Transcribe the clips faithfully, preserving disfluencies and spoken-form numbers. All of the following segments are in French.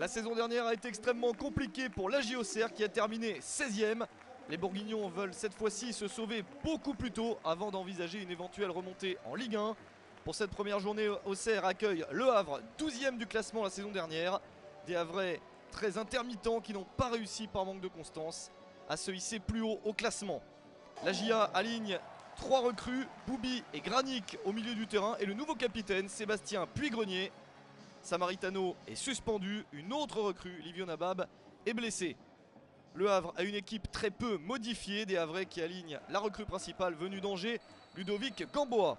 La saison dernière a été extrêmement compliquée pour l'A J Auxerre qui a terminé seizième. Les Bourguignons veulent cette fois-ci se sauver beaucoup plus tôt avant d'envisager une éventuelle remontée en Ligue un. Pour cette première journée, Auxerre accueille Le Havre, douzième du classement la saison dernière. Des Havrais très intermittents qui n'ont pas réussi par manque de constance à se hisser plus haut au classement. La J A aligne trois recrues, Boubi et Granic au milieu du terrain et le nouveau capitaine Sébastien Puy-Grenier. Samaritano est suspendu, une autre recrue, Livio Nabab, est blessée. Le Havre a une équipe très peu modifiée, des Havrais qui alignent la recrue principale venue d'Angers, Ludovic Gamboa.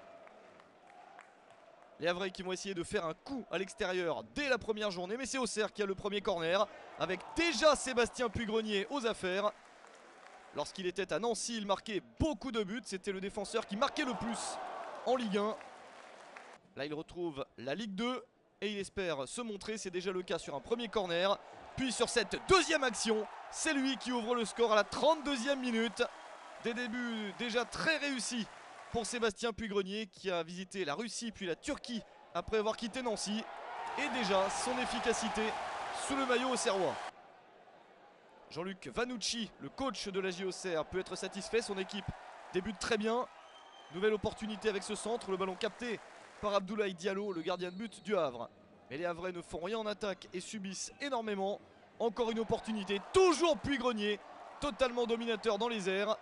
Les Havrais qui vont essayer de faire un coup à l'extérieur dès la première journée, mais c'est Auxerre qui a le premier corner, avec déjà Sébastien Puy-Grenier aux affaires. Lorsqu'il était à Nancy, il marquait beaucoup de buts, c'était le défenseur qui marquait le plus en Ligue un. Là il retrouve la Ligue deux et il espère se montrer, c'est déjà le cas sur un premier corner. Puis sur cette deuxième action, c'est lui qui ouvre le score à la trente-deuxième minute. Des débuts déjà très réussis pour Sébastien Puy-Grenier qui a visité la Russie puis la Turquie après avoir quitté Nancy. Et déjà son efficacité sous le maillot auxerrois. Jean-Luc Vanucci, le coach de la J Auxerre, peut être satisfait, son équipe débute très bien. Nouvelle opportunité avec ce centre, le ballon capté par Abdoulaye Diallo, le gardien de but du Havre. Mais les Havrais ne font rien en attaque et subissent énormément. Encore une opportunité, toujours Puy-Grenier, totalement dominateur dans les airs.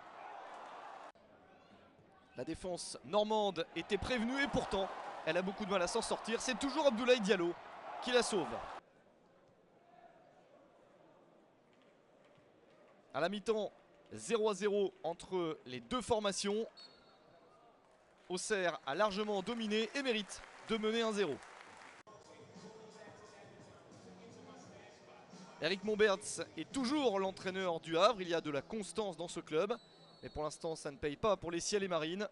La défense normande était prévenue et pourtant, elle a beaucoup de mal à s'en sortir. C'est toujours Abdoulaye Diallo qui la sauve. À la mi-temps, zéro à zéro entre les deux formations. Auxerre a largement dominé et mérite de mener un zéro. Eric Momberts est toujours l'entraîneur du Havre. Il y a de la constance dans ce club. Mais pour l'instant, ça ne paye pas pour les Ciels et Marines.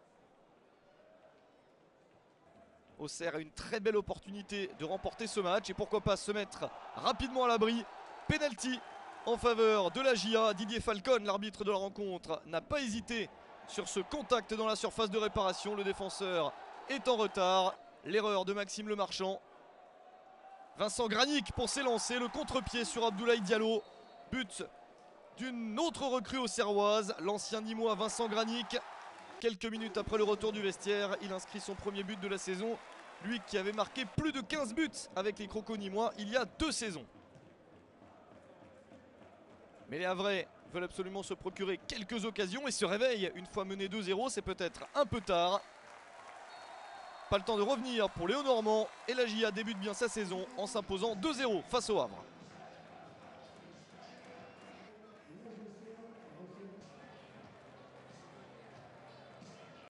Auxerre a une très belle opportunité de remporter ce match. Et pourquoi pas se mettre rapidement à l'abri. Penalty en faveur de la J A. Didier Falcon, l'arbitre de la rencontre, n'a pas hésité sur ce contact dans la surface de réparation. Le défenseur est en retard. L'erreur de Maxime Lemarchand. Vincent Granic pour s'élancer. Le contre-pied sur Abdoulaye Diallo. But d'une autre recrue auxerroise, l'ancien Nîmois Vincent Granic. Quelques minutes après le retour du vestiaire, il inscrit son premier but de la saison. Lui qui avait marqué plus de quinze buts avec les Crocos nîmois il y a deux saisons. Mais les Havrais veulent absolument se procurer quelques occasions et se réveillent une fois mené deux zéro. C'est peut-être un peu tard. Pas le temps de revenir pour Léo Normand et la J A débute bien sa saison en s'imposant deux zéro face au Havre.